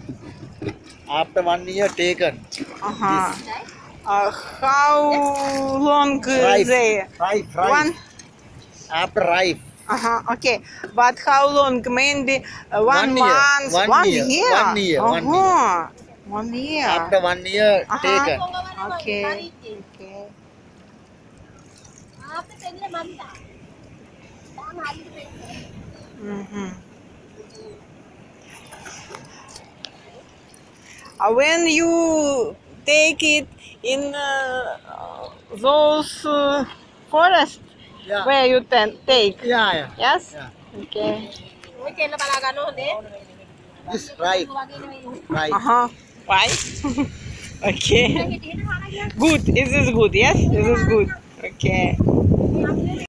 After 1 year taken. Uh-huh. How long Ripe. they? Ripe. One. After ripe. Okay. But how long? Maybe 1 year. month, 1 year. year. 1 year. 1 year. Uh-huh. 1 year. After 1 year Uh-huh. taken. Okay. Okay. Mm-hmm. When you take it in those forests Yeah. where you take, Yeah. yes? Yeah. Okay. This ripe. Ripe. Uh-huh. Why? Okay. Good. This is good. Yes, this is good. Okay.